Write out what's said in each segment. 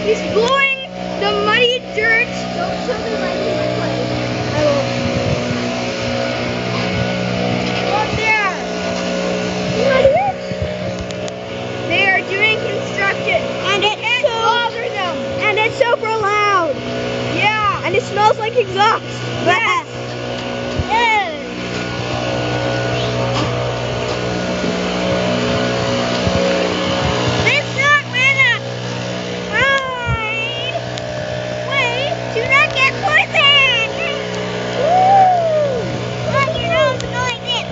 He's blowing the muddy dirt. Don't show me my place. I will. Up there. They are doing construction. And You can't bother them. And it's super loud. Yeah. And it smells like exhaust. Yes. Let's not run up. Ride. Wait, do not get poisoned. Woo. Look, your nose going in.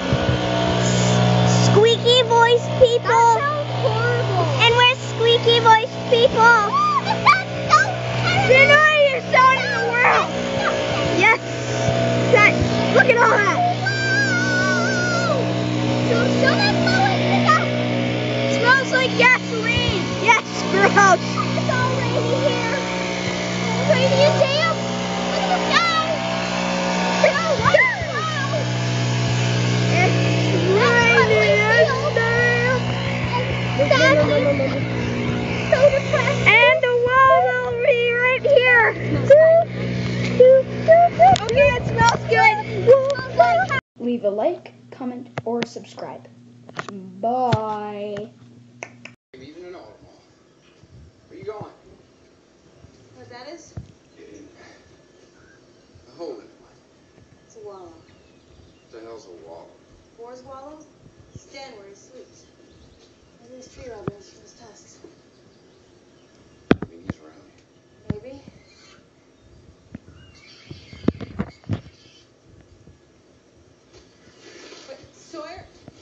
Squeaky voice people. That sounds horrible. And we're squeaky voice people. The noisiest sound in the world. Yes. Look at all that. So that's Smells like gasoline. yes, gross. It's all rainy here. Rainy and damp. Look at the sky. It's raining and So depressing. And the wall will be right here. Okay, it smells good. Leave a like, comment, or subscribe. Bye. Even an auto mall. Where you going? What that is? A hole in it. It's a wallow. What the hell's a wall? Boar's wallow? It's den where he sleeps. Maybe there's tree rubbers for his tusks. I mean, he's around here. Maybe. But Sawyer?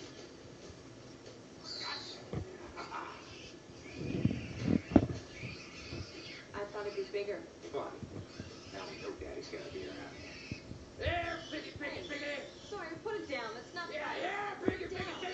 I thought it'd be bigger. Fun. Now we know Daddy's gotta be around here. There, piggy, piggy, piggy. Sawyer, put it down. That's not. Yeah, piggy, piggy, piggy.